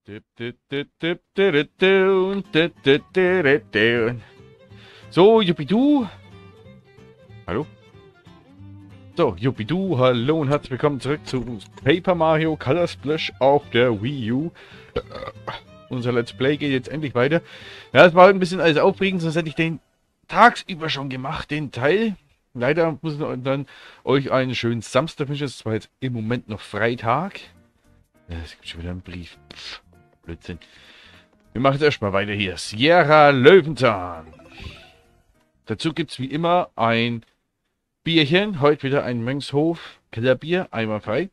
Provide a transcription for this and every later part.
So, Jupidu. Hallo? So, Jupidu, hallo und herzlich willkommen zurück zu Paper Mario Color Splash auf der Wii U. Unser Let's Play geht jetzt endlich weiter. Ja, es war ein bisschen alles aufregend, sonst hätte ich den tagsüber schon gemacht, den Teil. Leider muss ich dann euch einen schönen Samstag wünschen. Es war jetzt im Moment noch Freitag. Es gibt schon wieder einen Brief. Pff, Blödsinn. Wir machen jetzt erstmal weiter hier. Sierra Löwenzahn. Dazu gibt es wie immer ein Bierchen. Heute wieder ein Mönchshof Kellerbier. Einmal frei.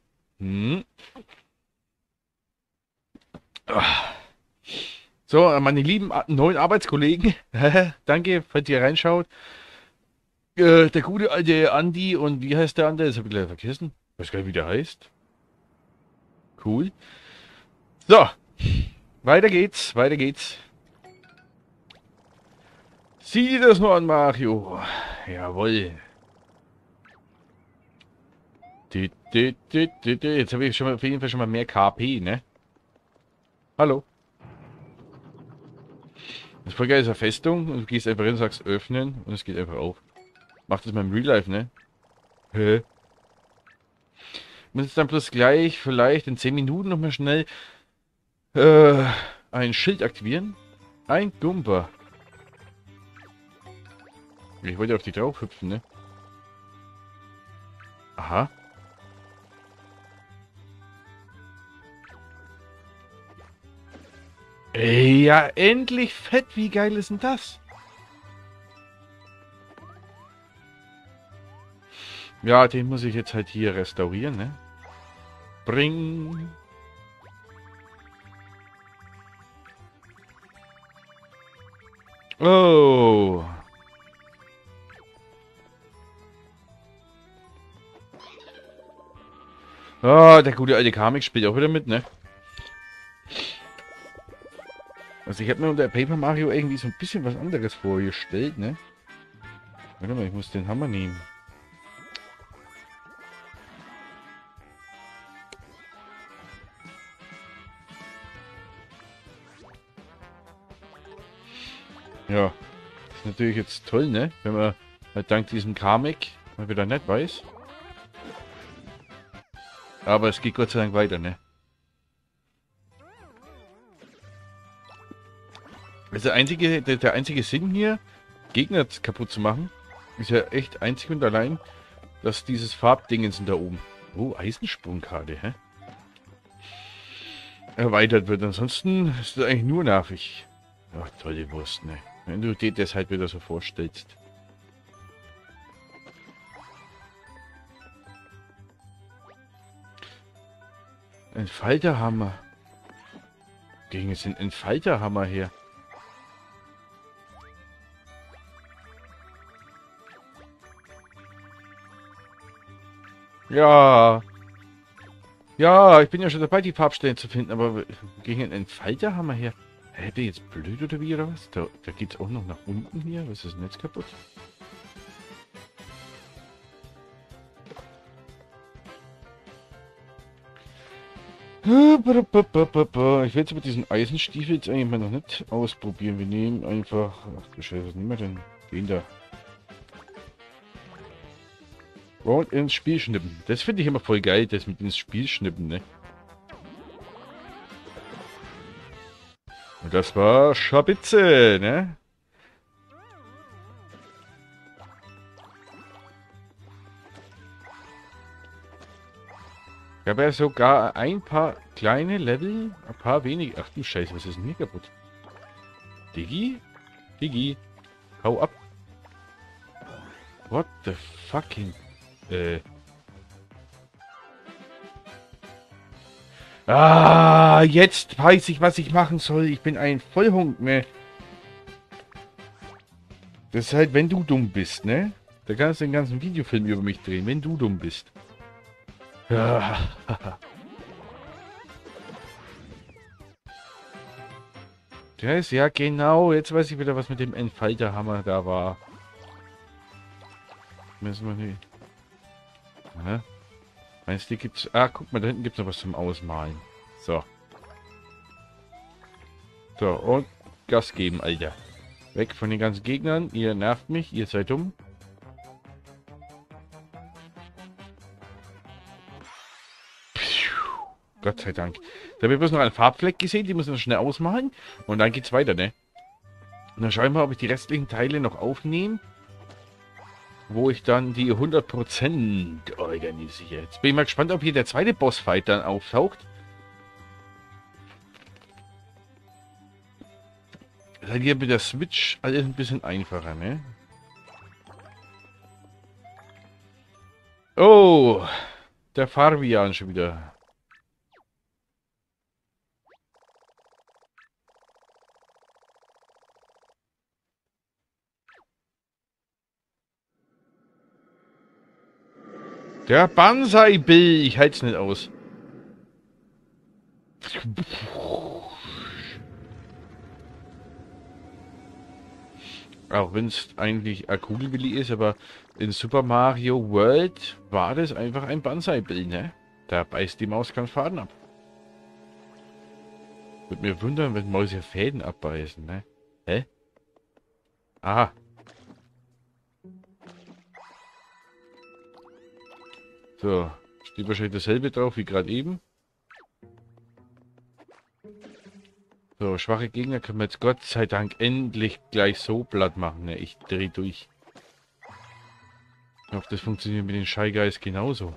So, meine lieben neuen Arbeitskollegen. Danke, falls ihr reinschaut. Der gute alte Andi und wie heißt der andere? Das habe ich leider vergessen. Ich weiß gar nicht, wie der heißt. Cool. So. Weiter geht's, weiter geht's. Sieh dir das nur an, Mario. Jawohl. Jetzt habe ich schon mal, auf jeden Fall schon mal mehr KP, ne? Hallo. Das voll geil ist eine Festung und du gehst einfach hin und sagst öffnen und es geht einfach auf. Macht das mal im Real Life, ne? Hä? Ich muss jetzt dann bloß gleich, vielleicht in 10 Minuten nochmal schnell ein Schild aktivieren. Ein Gumper. Ich wollte auf die drauf hüpfen, ne? Aha. Ey, ja, endlich fett. Wie geil ist denn das? Ja, den muss ich jetzt halt hier restaurieren, ne? Bring. Oh. Oh, der gute alte Kamek spielt auch wieder mit, ne? Also ich habe mir unter Paper Mario irgendwie so ein bisschen was anderes vorgestellt, ne? Warte mal, ich muss den Hammer nehmen. Ja, das ist natürlich jetzt toll, ne? Wenn man halt dank diesem Kamek mal wieder nicht weiß. Aber es geht Gott sei Dank weiter, ne? Also der einzige Sinn hier, Gegner kaputt zu machen, ist ja echt einzig und allein, dass dieses Farbdingens da oben. Oh, Eisensprungkarte, hä? Erweitert wird. Ansonsten ist das eigentlich nur nervig. Ach, tolle Wurst, ne? Wenn du dir das halt wieder so vorstellst. Entfalterhammer. Gegen jetzt den Entfalterhammer her. Ja. Ja, ich bin ja schon dabei, die Farbstellen zu finden, aber gegen einen Entfalterhammer her. Hä, bin ich jetzt blöd oder wie oder was? Da geht's auch noch nach unten hier. Was ist denn jetzt kaputt? Ich will jetzt mit diesen Eisenstiefel jetzt eigentlich mal noch nicht ausprobieren. Wir nehmen einfach... Ach du Scheiße, was nehmen wir denn? Den da. Und ins Spiel schnippen. Das finde ich immer voll geil, das mit ins Spiel schnippen, ne? Und das war Schabitze, ne? Ich habe ja sogar ein paar kleine Level, ein paar wenige. Ach du Scheiße, was ist denn hier kaputt? Diggi? Diggi, hau ab. What the fucking... Ah, jetzt weiß ich, was ich machen soll. Ich bin ein Vollhunk, ne? Das ist halt, wenn du dumm bist, ne? Da kannst du den ganzen Videofilm über mich drehen, wenn du dumm bist. Ja. Der ist ja genau. Jetzt weiß ich wieder, was mit dem Entfalterhammer da war. Müssen wir nicht. Aha. Meinst du, gibt's... Ah, guck mal, da hinten gibt's noch was zum Ausmalen. So. So, und Gas geben, Alter. Weg von den ganzen Gegnern. Ihr nervt mich, ihr seid dumm. Gott sei Dank. Da habe ich bloß noch einen Farbfleck gesehen, die müssen wir schnell ausmachen. Und dann geht's weiter, ne? Und dann schauen wir mal, ob ich die restlichen Teile noch aufnehme. Wo ich dann die 100% organisiere. Jetzt bin ich mal gespannt, ob hier der zweite Bossfight dann auftaucht. Das ist halt hier mit der Switch alles ein bisschen einfacher, ne? Oh, der Fabian schon wieder. Der Banzai Bill, ich halte es nicht aus. Auch wenn es eigentlich ein Kugelwilli ist, aber in Super Mario World war das einfach ein Banzai Bill, ne? Da beißt die Maus keinen Faden ab. Würde mir wundern, wenn Mäuse Fäden abbeißen, ne? Hä? Aha. So, steht wahrscheinlich dasselbe drauf wie gerade eben. So, schwache Gegner können wir jetzt Gott sei Dank endlich gleich so platt machen. Ne? Ich drehe durch. Ich hoffe, das funktioniert mit den Shy Guys genauso.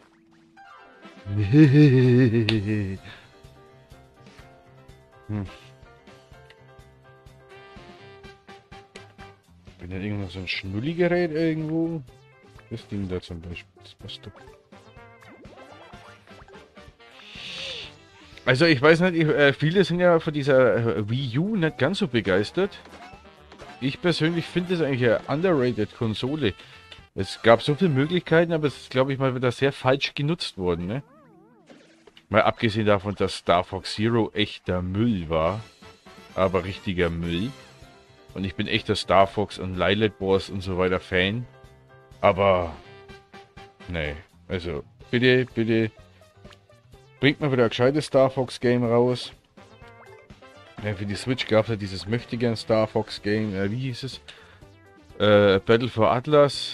hm. Bin da irgendwo so ein Schnulli-Gerät irgendwo? Das Ding da zum Beispiel. Das passt doch. Also ich weiß nicht, viele sind ja von dieser Wii U nicht ganz so begeistert. Ich persönlich finde es eigentlich eine underrated Konsole. Es gab so viele Möglichkeiten, aber es ist, glaube ich, mal wieder sehr falsch genutzt worden, ne? Mal abgesehen davon, dass Star Fox Zero echter Müll war. Aber richtiger Müll. Und ich bin echter Star Fox und Lylat Wars und so weiter Fan. Aber, nee, also bitte, bitte. Bringt mal wieder ein gescheites Star Fox Game raus. Ja, für die Switch gab es ja dieses Möchtegern Star Fox Game. Wie hieß es? Battle for Atlas.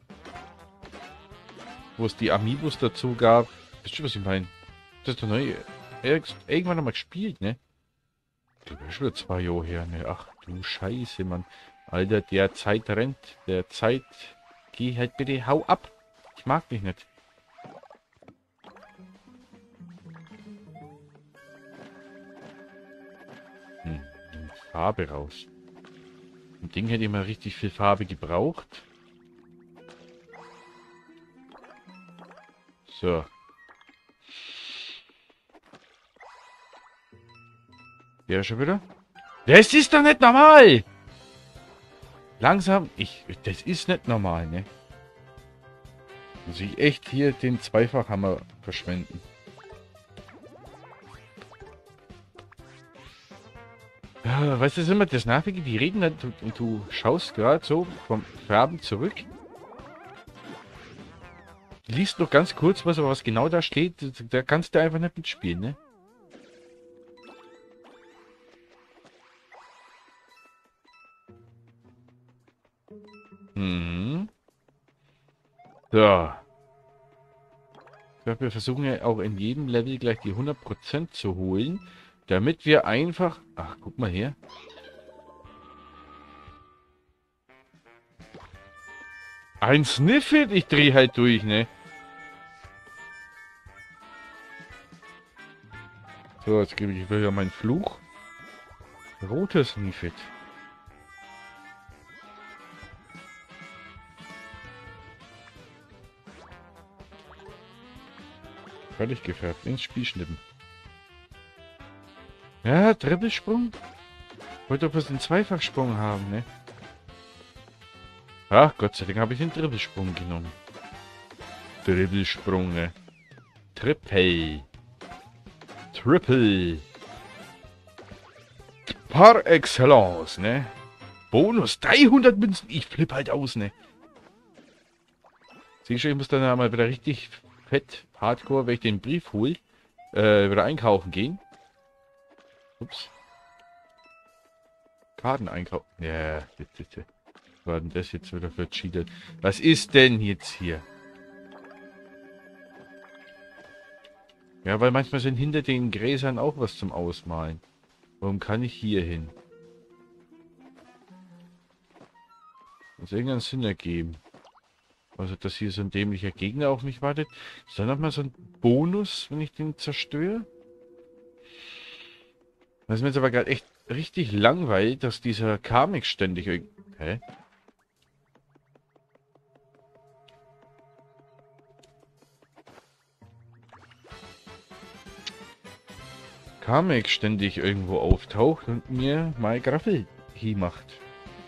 Wo es die Amiibos dazu gab. Wisst ihr, was ich meine? Das ist doch neu. Irgendwann nochmal gespielt, ne? Das ist schon 2 Jahre her, ne? Ach du Scheiße, Mann. Alter, der Zeit rennt. Der Zeit. Geh halt bitte, hau ab. Ich mag dich nicht. Farbe raus. Ein Ding hätte immer richtig viel Farbe gebraucht. So. Der schon wieder? Das ist doch nicht normal! Langsam, das ist nicht normal, ne? Muss ich echt hier den Zweifachhammer verschwenden. Ja, weißt du, das ist immer das Nervige, die reden dann und du schaust gerade so vom Farben zurück. Liest noch ganz kurz was, aber was genau da steht, da kannst du einfach nicht mitspielen, ne? Mhm. So. Ich glaube, wir versuchen ja auch in jedem Level gleich die 100% zu holen, damit wir einfach... Ach, guck mal her. Ein Sniffit, ich drehe halt durch, ne? So, jetzt gebe ich wieder meinen Fluch. Rotes Sniffit. Völlig gefärbt. Ins Spiel schnippen. Ja, Trippelsprung. Wollte doch bloß den Zweifachsprung haben, ne? Ach, Gott sei Dank habe ich den Trippelsprung genommen. Trippelsprung, ne? Triple. Triple. Par excellence, ne? Bonus 300 Münzen. Ich flippe halt aus, ne? Siehst du, ich muss dann mal wieder richtig fett, hardcore, wenn ich den Brief hole, wieder einkaufen gehen. Ups. Karten einkaufen. Ja, bitte. Was war denn das jetzt wieder für Cheater? Was ist denn jetzt hier? Ja, weil manchmal sind hinter den Gräsern auch was zum Ausmalen. Warum kann ich hier hin? Muss irgendeinen Sinn ergeben. Also, dass hier so ein dämlicher Gegner auf mich wartet. Ist da nochmal so ein Bonus, wenn ich den zerstöre? Das ist mir jetzt aber gerade echt richtig langweilig, dass dieser Karmik ständig... Hä? Karmik ständig irgendwo auftaucht und mir mal Graffel hier macht.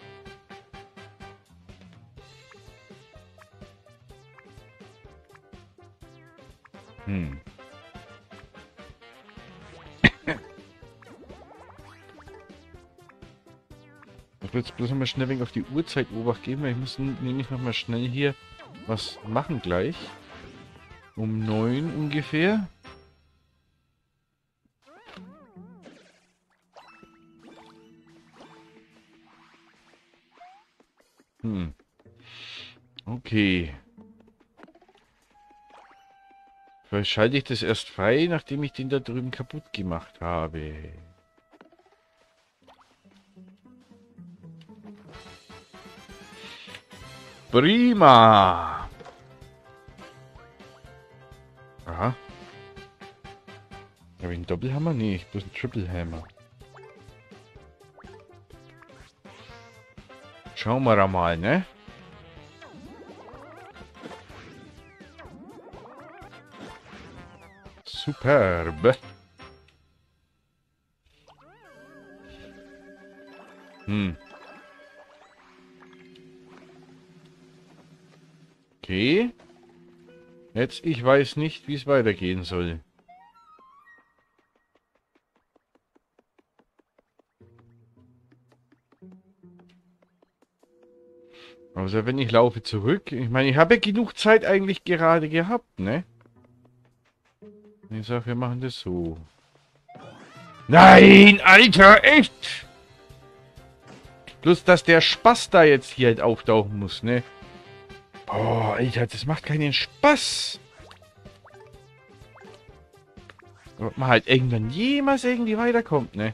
Ich will jetzt bloß nochmal schnell wegen auf die Uhrzeit Obacht geben, weil ich muss nämlich nochmal schnell hier was machen gleich. Um 9 ungefähr. Okay. Vielleicht schalte ich das erst frei, nachdem ich den da drüben kaputt gemacht habe. Prima! Aha. Habe ich einen Doppelhammer? Nee, ich bloß einen Triple Hammer. Schauen wir da mal, ne? Superb. Okay. Jetzt, ich weiß nicht, wie es weitergehen soll. Also wenn ich laufe zurück, ich meine, ich habe ja genug Zeit eigentlich gerade gehabt, ne? Ich sag, wir machen das so. Nein, Alter, echt! Bloß, dass der Spaß da jetzt hier halt auftauchen muss, ne? Boah, Alter, das macht keinen Spaß. Ob man halt irgendwann jemals irgendwie weiterkommt, ne?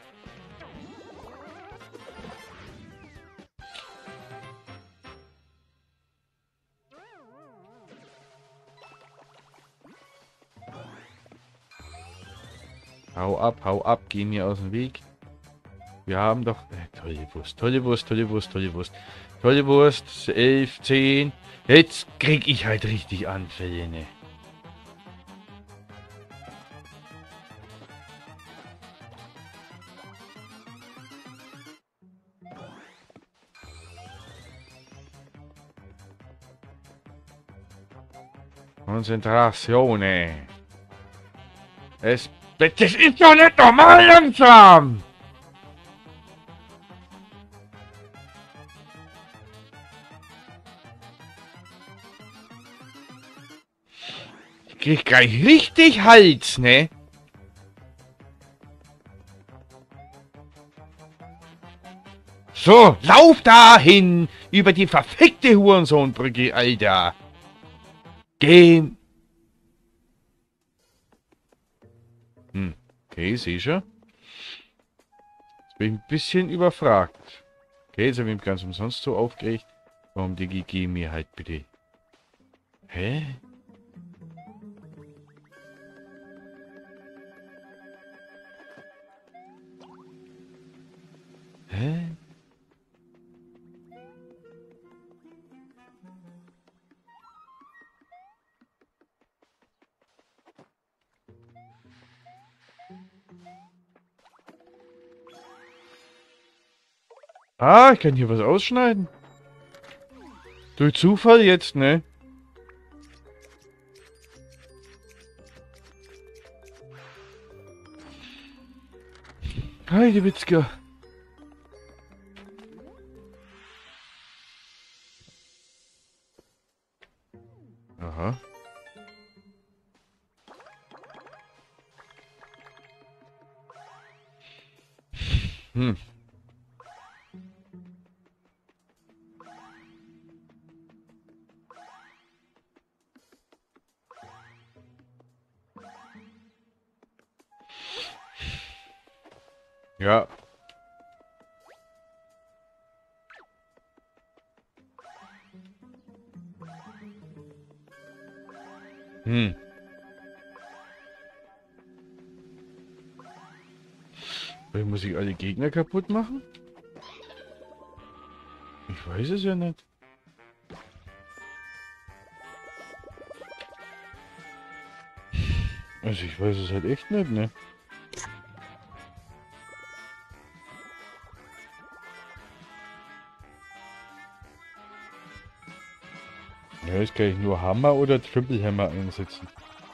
Hau ab, geh mir aus dem Weg. Wir haben doch... tolle Wurst, tolle Wurst, tolle Wurst, tolle Wurst. Tolle Wurst, 11, 10. Jetzt krieg ich halt richtig Anfälle, ne? Konzentration. Das ist doch nicht normal langsam! Ich krieg gleich richtig Hals, ne? So, lauf dahin! Über die verfickte Hurensohnbrücke, Alter! Geh! Okay, sicher. Jetzt bin ich ein bisschen überfragt. Okay, jetzt habe ich mich ganz umsonst so aufgeregt. Warum die GG mir halt bitte? Hä? Hä? Ah, ich kann hier was ausschneiden. Durch Zufall jetzt, ne? Heidewitzka. Aha. Hm. Ja. Hm. Muss ich alle Gegner kaputt machen? Ich weiß es ja nicht. Also ich weiß es halt echt nicht, ne? Ja, jetzt kann ich nur Hammer oder Triple Hammer einsetzen.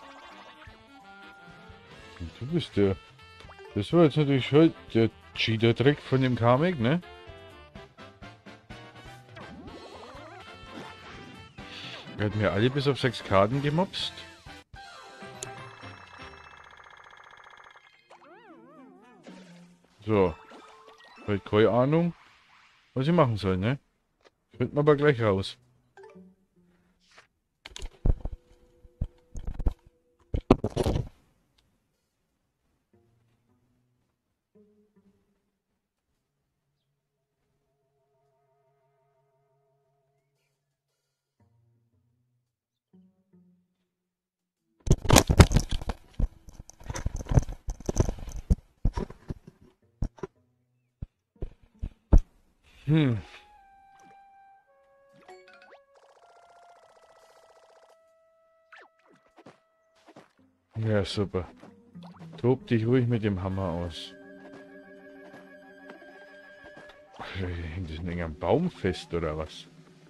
Und du bist der... Das war jetzt natürlich halt der Cheater-Trick von dem Kamek, ne? Er hat mir alle bis auf 6 Karten gemobst. So. Halt keine Ahnung, was ich machen soll, ne? Finden wir aber gleich raus. Hm. Ja, super. Tob dich ruhig mit dem Hammer aus. Hängt das denn am Baum fest, oder was?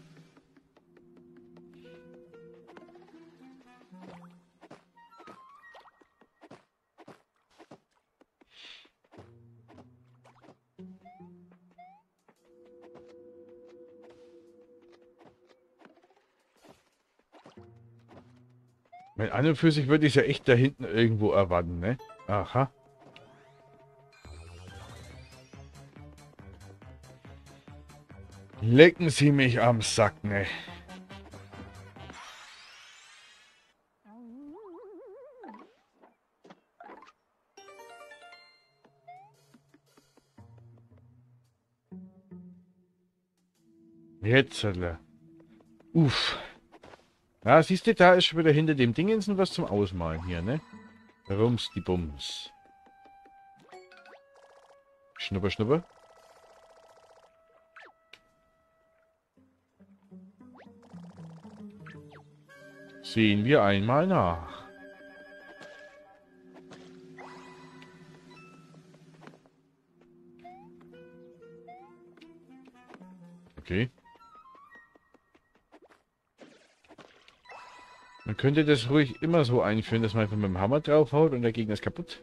Weil an und für sich würde ich es ja echt da hinten irgendwo erwarten, ne? Aha. Lecken Sie mich am Sack, ne? Jetzt, uff. Ja, siehst du, da ist schon wieder hinter dem Dingensen was zum Ausmalen hier, ne? Rums die Bums. Schnupper, schnupper. Sehen wir einmal nach. Okay. Man könnte das ruhig immer so einführen, dass man einfach mit dem Hammer draufhaut und der Gegner ist kaputt.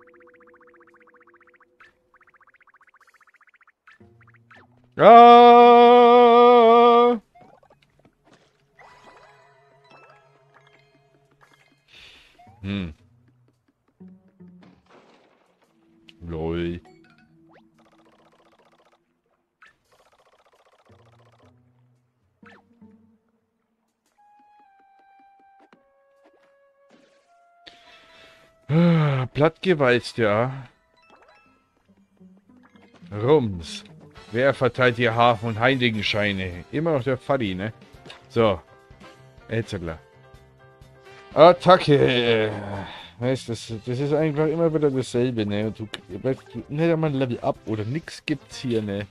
Ah! Hm. Lol. Plattgewalzt, ja. Rums. Wer verteilt hier Hafen- und Heiligenscheine? Immer noch der Faddy, ne? So. Etzler. Attacke. Weißt, das ist einfach immer wieder dasselbe, ne? Und du bleibst nicht einmal ein Level up oder nix gibt's hier, ne?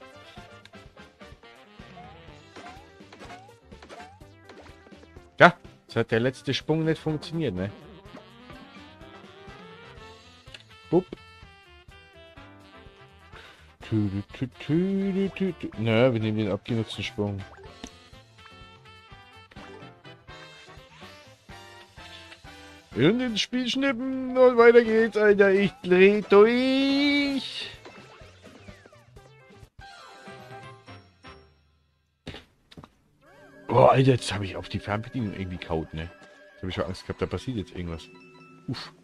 Ja, das hat der letzte Sprung nicht funktioniert, ne? Bupp. Na, wir nehmen den abgenutzten Sprung. Und ins Spiel schnippen und weiter geht's, Alter. Ich dreh durch. Oh, Alter, jetzt habe ich auf die Fernbedienung irgendwie kaut, ne? Jetzt habe ich schon Angst gehabt, da passiert jetzt irgendwas. Uff.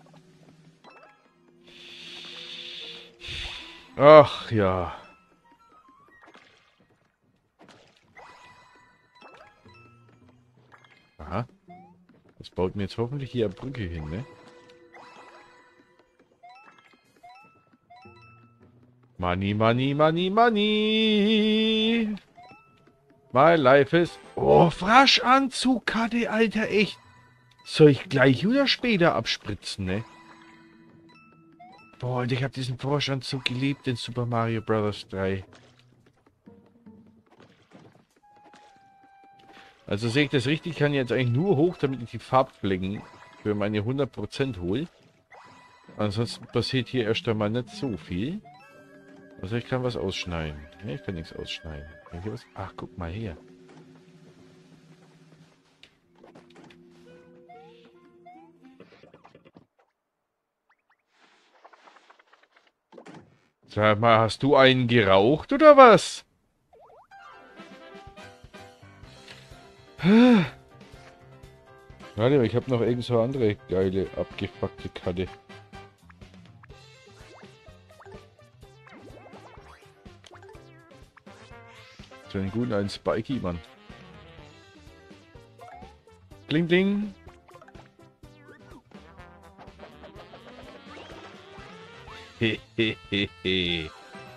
Ach ja. Aha. Das baut mir jetzt hoffentlich hier eine Brücke hin, ne? Money, money, money, money. My life is... Oh, Fraschanzugkarte, Alter, echt. Soll ich gleich oder später abspritzen, ne? Boah, ich habe diesen Froschanzug geliebt in Super Mario Bros. 3. Also sehe ich das richtig, ich kann jetzt eigentlich nur hoch, damit ich die Farbflecken für meine 100% hole. Ansonsten passiert hier erst einmal nicht so viel. Also ich kann was ausschneiden. Ne, ich kann nichts ausschneiden. Kann ich hier was? Ach, guck mal her. Sag mal, hast du einen geraucht oder was? Warte, ich habe noch irgend so andere geile, abgefuckte Karte. So einen guten alten Spikey, Mann. Bling, bling. Hehehehe.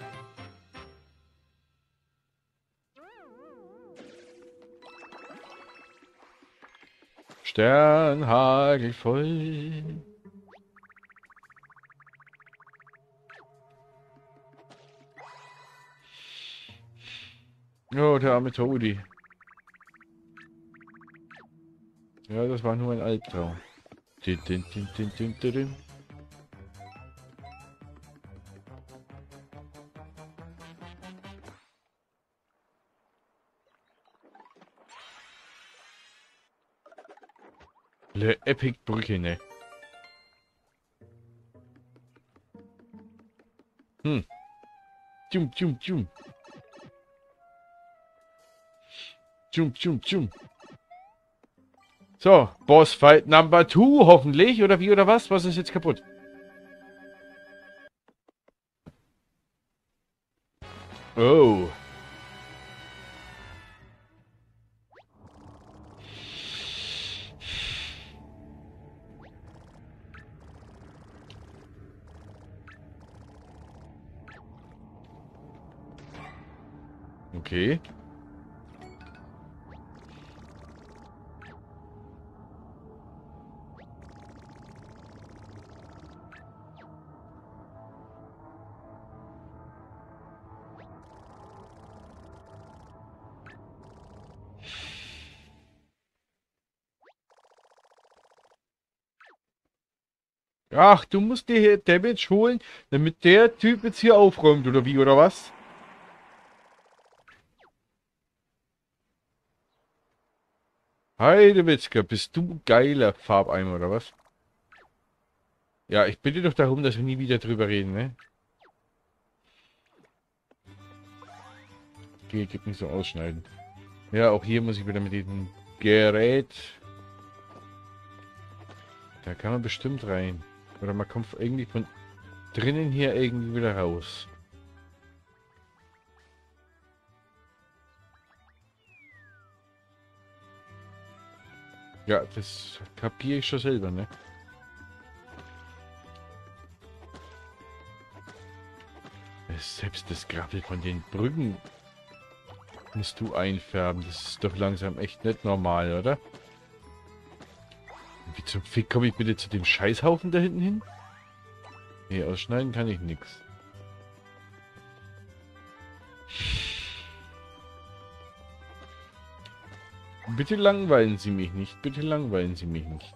Sternhagel voll. Oh, der arme Toadie. Ja, das war nur ein Albtraum. Din, din, din, din, din, din, din. Le Epic Brücke, ne? Tschum, tschum, tschum. Tschum, tschum, tschum. So, Bossfight Number 2, hoffentlich. Oder wie, oder was? Was ist jetzt kaputt? Oh. Okay. Ach, du musst dir hier Damage holen, damit der Typ jetzt hier aufräumt, oder wie, oder was? Heidewitzka, bist du geiler Farbeimer, oder was? Ja, ich bitte doch darum, dass wir nie wieder drüber reden, ne? Okay, gib nicht so ausschneiden. Ja, auch hier muss ich wieder mit diesem Gerät... Da kann man bestimmt rein. Oder man kommt irgendwie von drinnen hier irgendwie wieder raus. Ja, das kapiere ich schon selber, ne? Selbst das Grabbel von den Brücken musst du einfärben. Das ist doch langsam echt nicht normal, oder? Wie zum Fick komme ich bitte zu dem Scheißhaufen da hinten hin? Nee, ausschneiden kann ich nichts. Bitte langweilen Sie mich nicht. Bitte langweilen Sie mich nicht.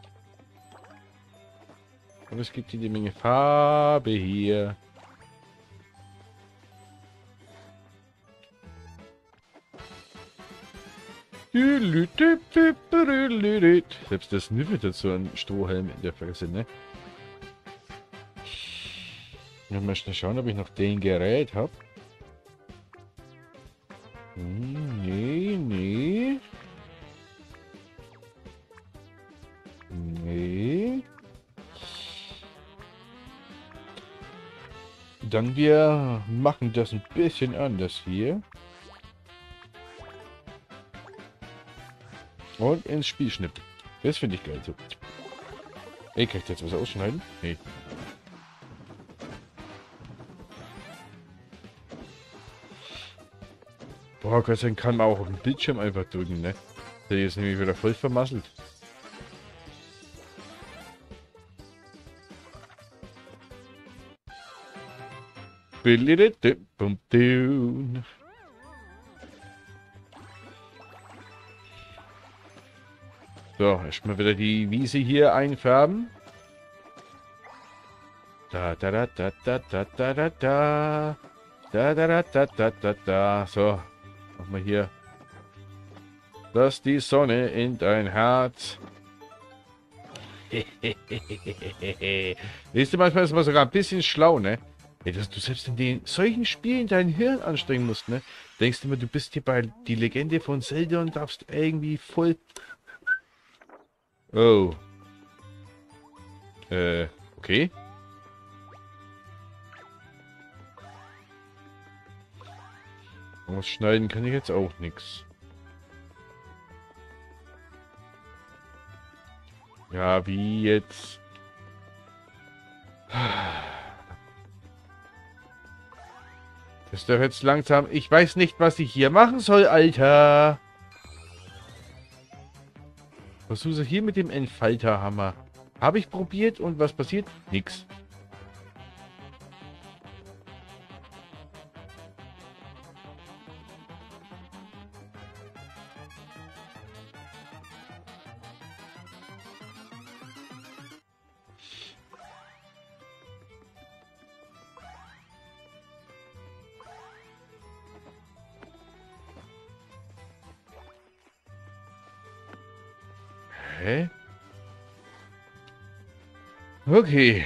Aber es gibt jede Menge Farbe hier. Selbst das Sniffet hat so einen Strohhalm in der Fresse, ne? Ich muss mal schnell schauen, ob ich noch den Gerät habe. Nee, nee. Nee. Dann wir machen das ein bisschen anders hier. Und ins Spiel schnippen. Das finde ich geil so. Ey, kann ich jetzt was ausschneiden? Nee. Boah, Gott sei Dank kann man auch auf dem Bildschirm einfach drücken, ne? Der ist nämlich wieder voll vermasselt. So, erstmal wieder die Wiese hier einfärben. Da, da, da, da, da, da, da, da, da. Da, da, da, da, da, da, da. So, machen wir hier. Lass die Sonne in dein Herz. Siehst du, manchmal ist man sogar ein bisschen schlau, ne? Ja, dass du selbst in den solchen Spielen dein Hirn anstrengen musst, ne? Denkst du immer, du bist hier bei die Legende von Zelda und darfst irgendwie voll... Oh. Okay. Ausschneiden kann ich jetzt auch nichts. Ja, wie jetzt? Das ist doch jetzt langsam... Ich weiß nicht, was ich hier machen soll, Alter. Versuche hier mit dem Entfalterhammer. Habe ich probiert und was passiert? Nix. Hä? Okay.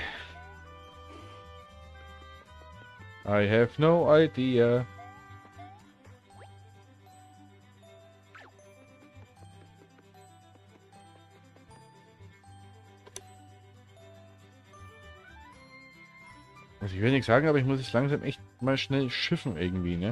I have no idea. Also ich will nichts sagen, aber ich muss jetzt langsam echt mal schnell schiffen irgendwie, ne?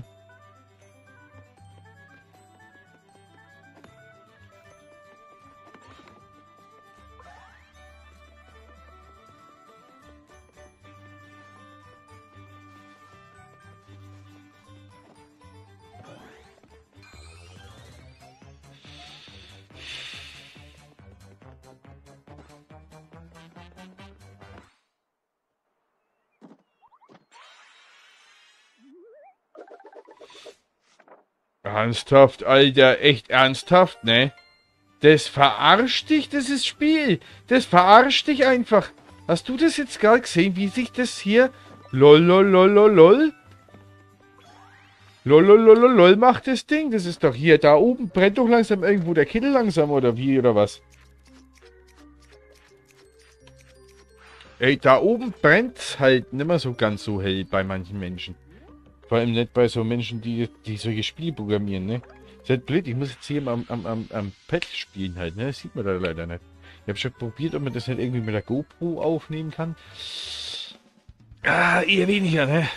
Ernsthaft, Alter, echt ernsthaft, ne? Das verarscht dich, das ist Spiel. Das verarscht dich einfach. Hast du das jetzt gerade gesehen, wie sich das hier... Lol, lol, lol, lol, lol. Lol, lol, lol, lol, lol macht das Ding. Das ist doch hier, da oben brennt doch langsam irgendwo der Kittel langsam, oder wie, oder was? Ey, da oben brennt halt nicht mehr so ganz so hell bei manchen Menschen. Vor allem nicht bei so Menschen, die solche Spiele programmieren, ne? Ist halt blöd, ich muss jetzt hier am Pad spielen halt, ne? Das sieht man da leider nicht. Ich habe schon probiert, ob man das nicht irgendwie mit der GoPro aufnehmen kann. Ah, eher weniger, ne?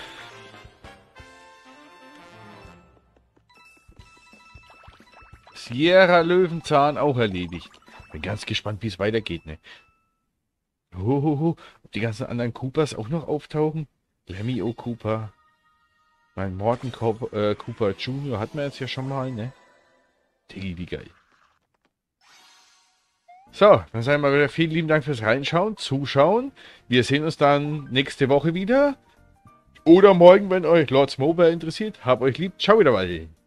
Sierra Löwenzahn auch erledigt. Bin ganz gespannt, wie es weitergeht, ne? Hohoho, ob die ganzen anderen Koopas auch noch auftauchen? Lemmy O. Cooper. Mein Morton Cooper Jr. hatten wir jetzt ja schon mal, ne? Diggi, wie geil. So, dann sagen wir wieder vielen lieben Dank fürs Reinschauen, Zuschauen. Wir sehen uns dann nächste Woche wieder. Oder morgen, wenn euch Lords Mobile interessiert. Habt euch lieb. Ciao wieder mal.